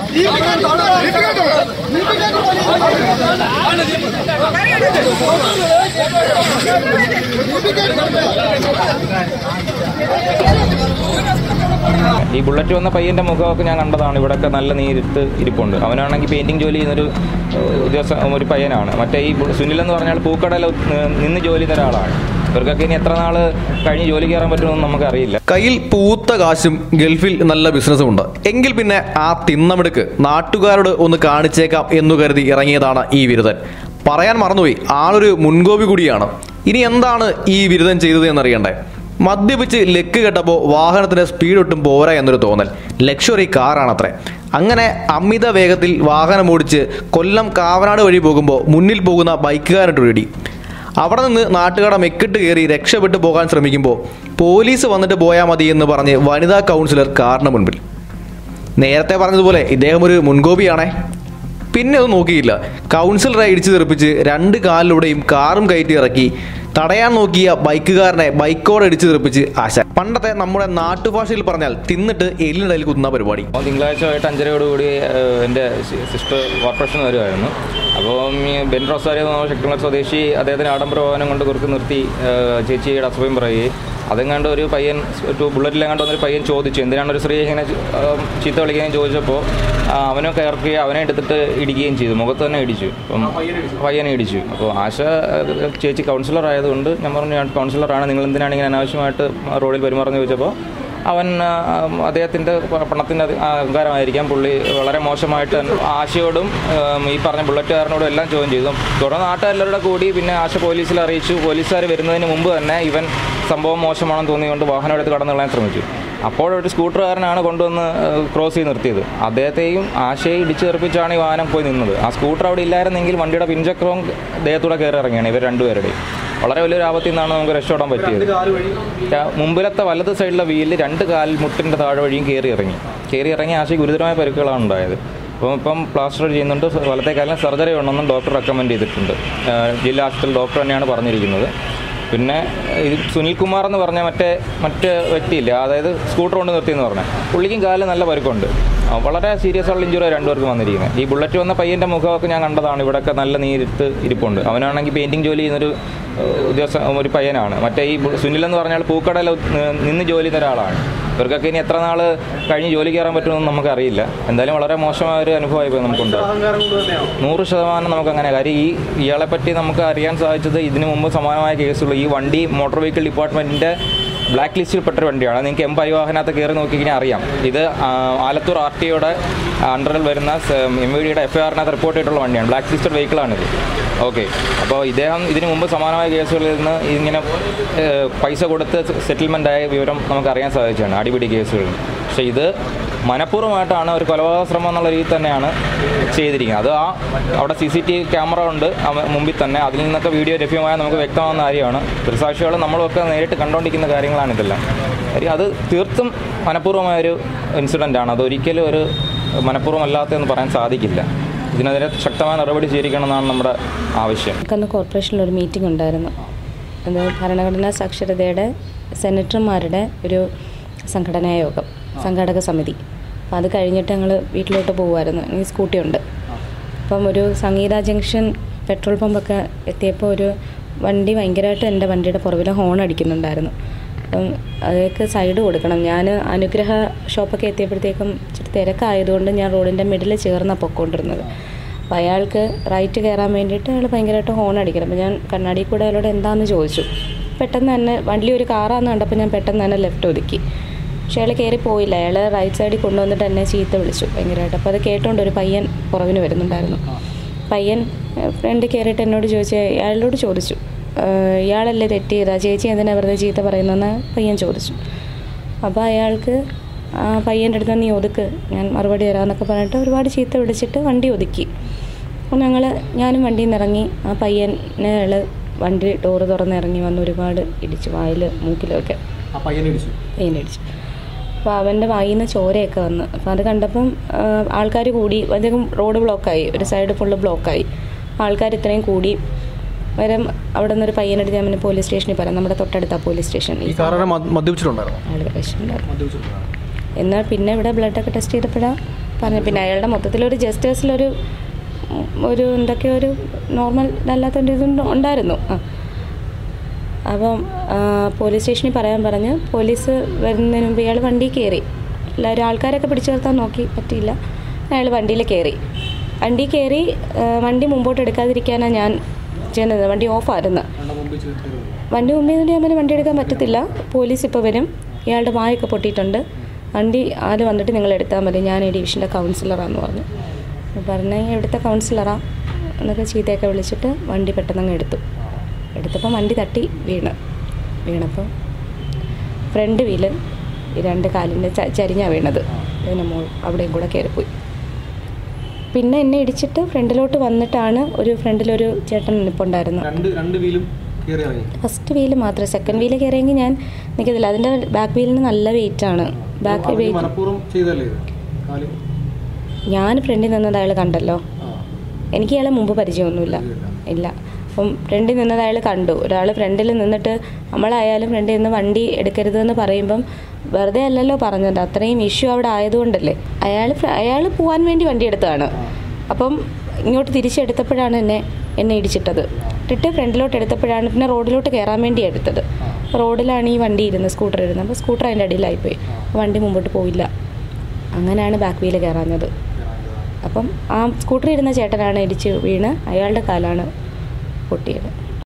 ഈ ബുള്ളറ്റ് വന്ന പയ്യൻ്റെ മുഖമൊക്കെ ഞാൻ കണ്ടതാണ്. ഇവിടെയൊക്കെ നല്ല നീരിട്ട് ഇരിപ്പുണ്ട്. അവനാണെങ്കിൽ പെയിൻറ്റിങ് ജോലി ചെയ്യുന്നൊരു ഒരു പയ്യനാണ്. മറ്റേ ഈ സുനിൽ എന്ന് പറഞ്ഞാൽ പൂക്കടയിൽ നിന്ന് ജോലി ചെയ്യുന്ന ഒരാളാണ്. ഇവർക്കൊക്കെ ഇനി എത്ര നാൾ കഴിഞ്ഞ് ജോലി കയറാൻ പറ്റുമെന്ന് നമുക്കറിയില്ല. കയ്യിൽ പൂത്ത കാശും ഗൾഫിൽ നല്ല ബിസിനസ്സും ഉണ്ട് എങ്കിൽ പിന്നെ ആ തിന്നമിടുക്ക് നാട്ടുകാരോട് ഒന്ന് കാണിച്ചേക്കാം എന്നു കരുതി ഇറങ്ങിയതാണ് ഈ ബിരുദൻ. പറയാൻ മറന്നുപോയി, ആളൊരു മുൻകോപി കൂടിയാണ്. ഇനി എന്താണ് ഈ ബിരുദൻ ചെയ്തത് എന്നറിയണ്ടേ? മദ്യപിച്ച് ലെക്ക് കെട്ടപ്പോൾ വാഹനത്തിന് സ്പീഡ് ഒട്ടും പോരാ എന്നൊരു തോന്നൽ. ലക്ഷറി കാറാണത്രേ. അങ്ങനെ അമിത വേഗത്തിൽ വാഹനം ഓടിച്ച് കൊല്ലം കാവനാട് വഴി പോകുമ്പോൾ മുന്നിൽ പോകുന്ന ബൈക്കുകാരനൊരു ഇടി. അവിടെ നിന്ന് നാട്ടുകാരുടെ മെക്കിട്ട് കയറി രക്ഷപ്പെട്ടു പോകാൻ ശ്രമിക്കുമ്പോൾ പോലീസ് വന്നിട്ട് പോയാൽ മതി എന്ന് പറഞ്ഞ് വനിതാ കൗൺസിലർ കാറിന് മുൻപിൽ. നേരത്തെ പറഞ്ഞതുപോലെ ഇദ്ദേഹം ഒരു മുൻകോപിയാണേ. പിന്നെ അത് നോക്കിയില്ല, കൗൺസിലറെ ഇടിച്ചു തെറിപ്പിച്ച് രണ്ട് കാലിലൂടെയും കാറും കയറ്റി ഇറക്കി തടയാൻ നോക്കിയ ബൈക്കുകാരനെ ബൈക്കോടെ ഇടിച്ചു തെറിപ്പിച്ച് ആശ. പണ്ടത്തെ നമ്മുടെ നാട്ടുഭാഷയിൽ പറഞ്ഞാൽ തിന്നിട്ട് എല്ലിനിടയിൽ കുത്തുന്ന പരിപാടി. തിങ്കളാഴ്ച വൈകിട്ട് 5:30 എൻ്റെ സിസ്റ്റർ കോർപ്പറേഷൻ വരുമായിരുന്നു. അപ്പോൾ ബെൻ റോസാരിയോ ശക്തിമല സ്വദേശി അദ്ദേഹത്തിന് ആഡംബര വാഹനം കൊണ്ട് കുറുക്ക് നിർത്തി ചേച്ചിയുടെ അസുഖം പറയുകയും അതെങ്ങാണ്ട് ഒരു പയ്യൻ ബുള്ളറ്റിലെങ്ങാണ്ട് വന്നൊരു പയ്യൻ ചോദിച്ചു എന്തിനാണ് ഒരു സ്ത്രീ ഇങ്ങനെ ചീത്ത വിളിക്കുകയും ചോദിച്ചപ്പോൾ അവനൊക്കെ ഇറക്കി അവനെ എടുത്തിട്ട് ഇടിക്കുകയും ചെയ്തു. മുഖത്ത് തന്നെ ഇടിച്ചു. അപ്പം പയ്യനെ ഇടിച്ചു. അപ്പോൾ ആശ ചേച്ചി കൗൺസിലർ ആയതുകൊണ്ട് ഞാൻ പറഞ്ഞു ഞാൻ കൗൺസിലറാണ്, നിങ്ങൾ എന്തിനാണ് ഇങ്ങനെ അനാവശ്യമായിട്ട് റോഡിൽ പെരുമാറുന്നത് ചോദിച്ചപ്പോൾ അവൻ അദ്ദേഹത്തിൻ്റെ പണത്തിൻ്റെ അഹങ്കാരമായിരിക്കാം, പുള്ളി വളരെ മോശമായിട്ട് ആശയോടും ഈ പറഞ്ഞ ബുള്ളറ്റുകാരനോടും എല്ലാം ചോദ്യം ചെയ്തു. തുടർന്ന് നാട്ടുകാരെല്ലാവരുടെ കൂടി പിന്നെ ആശ പോലീസിൽ അറിയിച്ചു. പോലീസുകാർ വരുന്നതിന് മുമ്പ് തന്നെ ഇവൻ സംഭവം മോശമാണെന്ന് തോന്നിയുകൊണ്ട് വാഹനം എടുത്ത് കടന്നു കളയാൻ ശ്രമിച്ചു. അപ്പോഴൊരു സ്കൂട്ടറുകാരനാണ് കൊണ്ടുവന്ന് ക്രോസ് ചെയ്ത് നിർത്തിയത്. അദ്ദേഹത്തെയും ആശയെ ഇടിച്ചു തെറിപ്പിച്ചാണ് ഈ വാഹനം പോയി നിന്നത്. ആ സ്കൂട്ടർ അവിടെ ഇല്ലായിരുന്നെങ്കിൽ വണ്ടിയുടെ പിൻചക്രവും ദേഹത്തൂടെ കയറി ഇറങ്ങിയാണ് ഇവർ രണ്ടുപേരുടെയും. വളരെ വലിയൊരു ആപത്തിൽ നിന്നാണ് നമുക്ക് രക്ഷപ്പെടാൻ പറ്റിയത്. മുമ്പിലത്തെ വലത് സൈഡിലെ വീലിൽ രണ്ട് കാൽ മുട്ടിൻ്റെ താഴെ വഴിയും കയറി ഇറങ്ങി ആശയ്ക്ക് ഗുരുതരമായ പരിക്കുകളാണ് ഉണ്ടായത്. ഇപ്പം പ്ലാസ്റ്റർ ചെയ്യുന്നുണ്ട്. വലത്തെ കാലിന് സർജറി വേണമെന്നും ഡോക്ടർ റെക്കമെൻഡ് ചെയ്തിട്ടുണ്ട്. ജില്ലാ ആശുപത്രിയിൽ ഡോക്ടർ തന്നെയാണ് പറഞ്ഞിരിക്കുന്നത്. പിന്നെ ഇത് സുനിൽകുമാർ എന്ന് പറഞ്ഞ മറ്റേ വ്യക്തിയില്ല, അതായത് സ്കൂട്ടർ കൊണ്ട് നിർത്തിയെന്ന് പറഞ്ഞാൽ പുള്ളിക്കും കാലിൽ നല്ല പരിക്കുണ്ട്. വളരെ സീരിയസ് ആയിട്ടുള്ള ഇഞ്ചുറി രണ്ടുപേർക്കും വന്നിരിക്കുന്നത്. ഈ ബുള്ളറ്റ് വന്ന പയ്യൻ്റെ മുഖമൊക്കെ ഞാൻ കണ്ടതാണ്. ഇവിടെയൊക്കെ നല്ല നീരിട്ട് ഇരിപ്പുണ്ട്. അവനാണെങ്കിൽ പെയിൻറ്റിങ് ജോലി ചെയ്യുന്നൊരു ഒരു പയ്യനാണ്. മറ്റേ ഈ സുനിൽ എന്ന് പറഞ്ഞാൽ പൂക്കടയിൽ നിന്ന് ജോലി ചെയ്യുന്ന ഒരാളാണ്. ഇവർക്കൊക്കെ ഇനി എത്ര നാൾ കഴിഞ്ഞ് ജോലി കയറാൻ പറ്റുമെന്ന് നമുക്കറിയില്ല. എന്തായാലും വളരെ മോശമായ ഒരു അനുഭവമായി പോയി നമുക്കുണ്ട്. 100% നമുക്കങ്ങനെ. കാര്യം ഇയാളെപ്പറ്റി നമുക്ക് അറിയാൻ സാധിച്ചത് ഇതിനു മുമ്പ് സമാനമായ കേസുകൾ. ഈ വണ്ടി മോട്ടോർ വെഹിക്കിൾ ഡിപ്പാർട്ട്മെൻറ്റിൻ്റെ ബ്ലാക്ക് ലിസ്റ്റിൽപ്പെട്ടൊരു വണ്ടിയാണ്. നിങ്ങൾക്ക് M പരിവാഹനകത്ത് കയറി നോക്കിക്കഴിഞ്ഞാൽ അറിയാം. ഇത് ആലത്തൂർ RTOയുടെ അണ്ടറിൽ വരുന്ന MVDയുടെ FIRനകത്ത് റിപ്പോർട്ട് ചെയ്തിട്ടുള്ള വണ്ടിയാണ്. Black listed വെഹിക്കിളാണിത്. ഓക്കെ, അപ്പോൾ ഇദ്ദേഹം ഇതിനു മുമ്പ് സമാനമായ കേസുകളിൽ നിന്ന് ഇങ്ങനെ പൈസ കൊടുത്ത് സെറ്റിൽമെൻ്റായ വിവരം നമുക്കറിയാൻ സാധിച്ചതാണ്, അടിപിടി കേസുകളിൽ. പക്ഷേ ഇത് മനഃപൂർവ്വമായിട്ടാണ് ഒരു കൊലപാതക ശ്രമം എന്നുള്ള രീതിയിൽ തന്നെയാണ് ചെയ്തിരിക്കുന്നത്. അത് അവിടെ CCTV ക്യാമറ ഉണ്ട് മുമ്പിൽ തന്നെ. അതിൽ നിന്നൊക്കെ വീഡിയോ ലഭ്യമായ നമുക്ക് വ്യക്തമാകുന്ന കാര്യമാണ്. ദൃക്സാക്ഷികൾ നമ്മളൊക്കെ നേരിട്ട് കണ്ടുകൊണ്ടിരിക്കുന്ന കാര്യങ്ങളാണ് ഇതെല്ലാം. കാര്യം അത് തീർത്തും മനഃപൂർവ്വമായൊരു ഇൻസിഡൻ്റാണ്. അതൊരിക്കലും ഒരു മനഃപൂർവ്വമല്ലാത്തതെന്ന് പറയാൻ സാധിക്കില്ല. ഇതിനെതിരെ ശക്തമായ നടപടി സ്വീകരിക്കണമെന്നാണ് നമ്മുടെ ആവശ്യം. കോർപ്പറേഷനിൽ ഒരു മീറ്റിംഗ് ഉണ്ടായിരുന്നു. അത് ഭരണഘടനാ സാക്ഷരതയുടെ സെനറ്റർമാരുടെ ഒരു സംഘടനാ യോഗം, സംഘാടക സമിതി. അപ്പം അത് കഴിഞ്ഞിട്ട് ഞങ്ങൾ വീട്ടിലോട്ട് പോകുമായിരുന്നു. എനിക്ക് സ്കൂട്ടിയുണ്ട്. അപ്പം ഒരു സംഗീത ജംഗ്ഷൻ പെട്രോൾ പമ്പൊക്കെ എത്തിയപ്പോൾ ഒരു വണ്ടി ഭയങ്കരമായിട്ട് എൻ്റെ വണ്ടിയുടെ പുറകിൽ ഹോൺ അടിക്കുന്നുണ്ടായിരുന്നു. അപ്പം അതൊക്കെ സൈഡ് കൊടുക്കണം. ഞാൻ അനുഗ്രഹ ഷോപ്പൊക്കെ എത്തിയപ്പോഴത്തേക്കും ഇച്ചിരി തിരക്കായതുകൊണ്ട് ഞാൻ റോഡിൻ്റെ മിഡിൽ ചേർന്നാണ് പൊയ്ക്കൊണ്ടിരുന്നത്. അപ്പോൾ അയാൾക്ക് റൈറ്റ് കയറാൻ വേണ്ടിയിട്ട് അയാൾ ഭയങ്കരമായിട്ട് ഹോൺ അടിക്കണം. അപ്പോൾ ഞാൻ കണ്ണാടി കൂടെ അയാളോട് എന്താണെന്ന് ചോദിച്ചു. പെട്ടെന്ന് തന്നെ വണ്ടി ഒരു കാറാന്ന് കണ്ടപ്പോൾ ഞാൻ പെട്ടെന്ന് തന്നെ ലെഫ്റ്റ് ഒതുക്കി. പക്ഷേ അയാൾ കയറി പോയില്ല. അയാൾ റൈറ്റ് സൈഡിൽ കൊണ്ടുവന്നിട്ട് എന്നെ ചീത്ത വിളിച്ചു ഭയങ്കരമായിട്ട്. അപ്പോൾ അത് കേട്ടുകൊണ്ട് ഒരു പയ്യൻ പുറകിന് വരുന്നുണ്ടായിരുന്നു. പയ്യൻ ഫ്രണ്ട് കയറിയിട്ട് എന്നോട് അയാളോട് ചോദിച്ചു, ഇയാളല്ലേ തെറ്റ് ചെയ്താ, ചേച്ചി എന്തിനാ വെറുതെ ചീത്ത പറയുന്നതെന്ന് പയ്യൻ ചോദിച്ചു. അപ്പോൾ അയാൾക്ക് പയ്യൻ്റെ അടുത്ത് നീ ഒതുക്ക്, ഞാൻ മറുപടി തരാമെന്നൊക്കെ പറഞ്ഞിട്ട് ഒരുപാട് ചീത്ത വിളിച്ചിട്ട് വണ്ടി ഒതുക്കി. അപ്പോൾ ഞാനും വണ്ടിയിൽ നിന്ന് ഇറങ്ങി. ആ പയ്യനെ അയാൾ വണ്ടി ഡോറ് തുറന്നിറങ്ങി വന്ന് ഒരുപാട് ഇടിച്ചു, വായിൽ മൂക്കിലൊക്കെ പയ്യനിടിച്ചു. അപ്പോൾ അവൻ്റെ വായിൽ നിന്ന് ചോരയൊക്കെ വന്ന്. അപ്പോൾ അത് കണ്ടപ്പം ആൾക്കാർ കൂടി, അധികം റോഡ് ബ്ലോക്കായി, ഒരു സൈഡ് ഫുള്ള് ബ്ലോക്കായി. ആൾക്കാർ ഇത്രയും കൂടി വരും. അവിടെ നിന്നൊരു പയ്യനെടുത്ത് ഞാൻ പിന്നെ പോലീസ് സ്റ്റേഷനിൽ പറയാം, നമ്മുടെ തൊട്ടടുത്ത പോലീസ് സ്റ്റേഷൻ. മദ്യപിച്ചിട്ടുണ്ടായിരുന്നു. എന്നാൽ പിന്നെ ഇവിടെ ബ്ലഡൊക്കെ ടെസ്റ്റ് ചെയ്തപ്പോഴാണ് പറഞ്ഞു. പിന്നെ അയാളുടെ മൊത്തത്തിലൊരു ജസ്റ്റേഴ്സിലൊരു എന്തൊക്കെയോ ഒരു നോർമൽ അല്ലാത്തൊരു ഇതും ഉണ്ടായിരുന്നു. അപ്പം പോലീസ് സ്റ്റേഷനിൽ പറയാൻ പറഞ്ഞ് പോലീസ് വരുന്നതിന് മുമ്പ് ഇയാൾ വണ്ടി കയറി. എല്ലാവരും ആൾക്കാരൊക്കെ പിടിച്ചു നിർത്താൻ നോക്കി, പറ്റിയില്ല. അയാൾ വണ്ടിയിൽ കയറി. വണ്ടി മുമ്പോട്ട് എടുക്കാതിരിക്കാനാണ് ഞാൻ ചെയ്യുന്നത്. വണ്ടി ഓഫായിരുന്നു. വണ്ടി മുമ്പിൽ നിന്ന് വണ്ടി എടുക്കാൻ പറ്റത്തില്ല, പോലീസ് ഇപ്പോൾ വരും, ഇയാളുടെ വായൊക്കെ പൊട്ടിയിട്ടുണ്ട്, വണ്ടി ആര് വന്നിട്ട് നിങ്ങൾ എടുത്താൽ മതി, ഞാൻ ഈ ഡിവിഷൻ്റെ കൗൺസിലറാണെന്ന് പറഞ്ഞു. ഇവിടുത്തെ കൗൺസിലറാണ് എന്നൊക്കെ ചീത്തയൊക്കെ വിളിച്ചിട്ട് വണ്ടി പെട്ടെന്ന് എടുത്തപ്പോൾ വണ്ടി തട്ടി വീണപ്പോൾ ഫ്രണ്ട് വീല് 2 കാലിൻ്റെ ചരിഞ്ഞാണ് വീണത്. അതിന് അവിടെയും കൂടെ കയറിപ്പോയി. പിന്നെ എന്നെ ഇടിച്ചിട്ട് ഫ്രണ്ടിലോട്ട് വന്നിട്ടാണ് ഫ്രണ്ടിലൊരു ചേട്ടൻ നിൽപ്പുണ്ടായിരുന്നു. ഫസ്റ്റ് വീല് മാത്രം, സെക്കൻഡ് വീല് കയറിയെങ്കിൽ ഞാൻ നിൽക്കത്തില്ല. അതിൻ്റെ ബാക്ക് വീലിന് നല്ല വെയിറ്റാണ്. ബാക്ക് വെയിറ്റ് ഞാൻ ഫ്രണ്ടിൽ നിന്നത് അയാൾ കണ്ടല്ലോ. എനിക്ക് അയാളെ മുമ്പ് പരിചയമൊന്നുമില്ല, ഇല്ല. അപ്പം ഫ്രണ്ടിൽ നിന്നത് അയാൾ കണ്ടു. ഒരാൾ ഫ്രണ്ടിൽ നിന്നിട്ട് നമ്മളായാലും ഫ്രണ്ടിൽ നിന്ന് വണ്ടി എടുക്കരുതെന്ന് പറയുമ്പം വെറുതെ അല്ലല്ലോ പറഞ്ഞത്, അത്രയും ഇഷ്യൂ അവിടെ ആയതുകൊണ്ടല്ലേ. അയാൾ പോകാൻ വേണ്ടി വണ്ടി എടുത്തതാണ്. അപ്പം ഇങ്ങോട്ട് തിരിച്ചെടുത്തപ്പോഴാണ് എന്നെ ഇടിച്ചിട്ടത്. ഫ്രണ്ടിലോട്ട് എടുത്തപ്പോഴാണ് പിന്നെ റോഡിലോട്ട് കയറാൻ വേണ്ടി എടുത്തത്. റോഡിലാണ് ഈ വണ്ടി സ്കൂട്ടർ ഇരുന്നത്. അപ്പോൾ സ്കൂട്ടർ അതിൻ്റെ അടിയിലായിപ്പോയി, വണ്ടി മുമ്പോട്ട് പോയില്ല. അങ്ങനെയാണ് ബാക്ക് വീല് കയറാഞ്ഞത്. അപ്പം ആ സ്കൂട്ടർ ഇരുന്ന ചേട്ടനാണ് ഇടിച്ച് വീണ് അയാളുടെ കാലാണ് പൊട്ടിയത്.